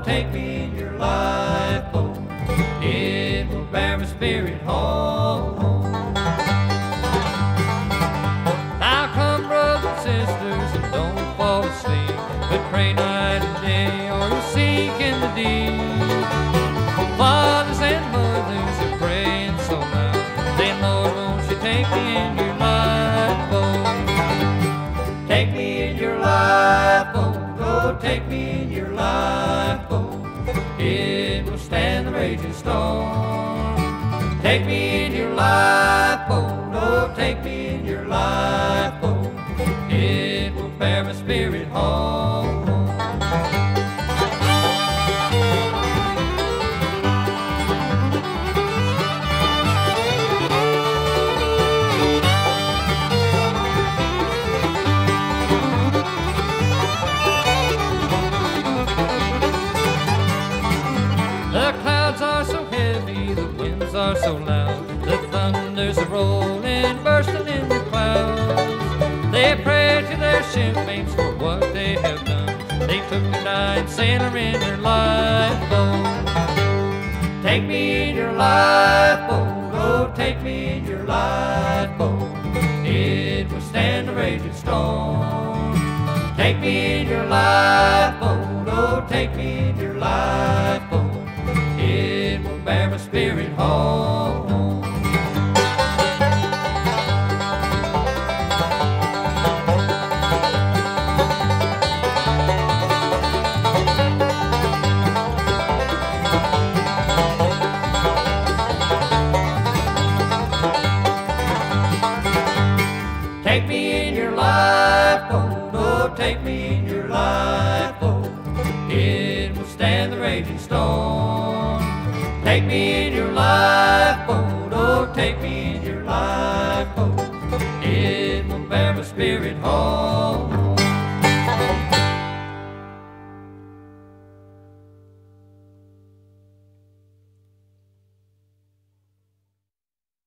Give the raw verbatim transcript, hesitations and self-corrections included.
take me in your lifeboat. It will bear my spirit home. Now come, brothers and sisters, and don't fall asleep, but pray night and day, or you'll sink in the deep. Fathers and mothers are praying so loud, saying, Lord, won't you take me in your lifeboat? Take me in your lifeboat, oh, take me in your lifeboat. It will stand the raging storm. Take me in your lifeboat, oh, take me in your lifeboat. It will bear my spirit home. Are so loud, the thunders are rolling, bursting in the clouds. They pray to their shipmates for what they have done. They took a dying sailor in their lifeboat. Take me in your lifeboat, oh, take me in your lifeboat. It will stand the raging storm. Take me in your lifeboat, oh, take me in your lifeboat. It will bear my spirit home. Take me in your lifeboat, oh, take me in your lifeboat. It will stand the raging storm. Take me in your lifeboat, oh, take me in your lifeboat. It will bear my spirit home.